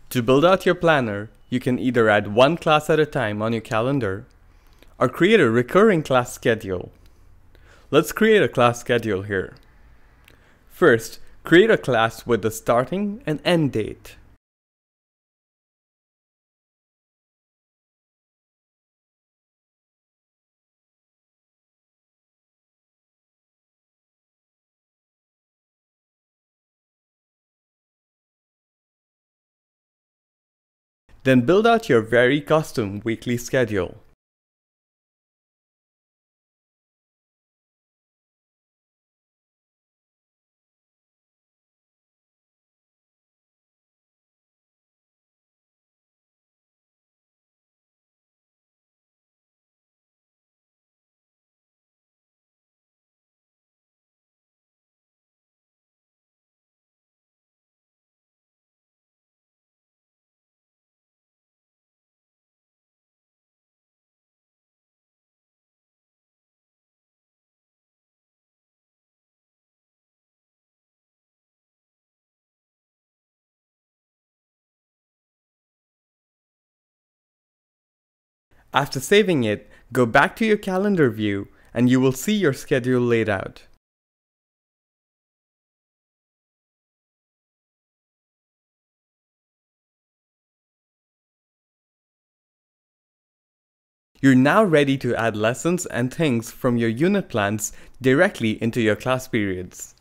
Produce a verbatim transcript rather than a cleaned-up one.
To build out your planner, you can either add one class at a time on your calendar or create a recurring class schedule. Let's create a class schedule here. First, create a class with the starting and end date. Then build out your very custom weekly schedule. After saving it, go back to your calendar view and you will see your schedule laid out. You're now ready to add lessons and things from your unit plans directly into your class periods.